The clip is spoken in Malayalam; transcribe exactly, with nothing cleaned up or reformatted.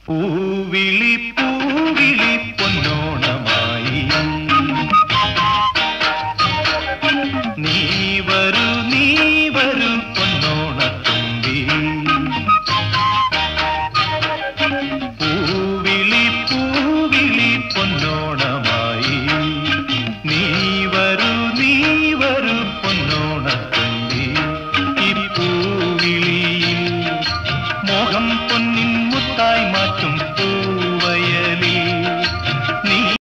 പൂവിളി പൂവിളി പൊന്നോണമായി നീ വരൂ നീ വരൂ പൊന്നോണത്തുമ്പി പൂവിളി പൂവിളി പൊന്നോണമായി നീ വരൂ നീ വരൂ പൊന്നോണത്തുമ്പി ഈ പൂവിളിയിൽ മോഹം പൊന്നിൻ മുത്തായി മാറ്റും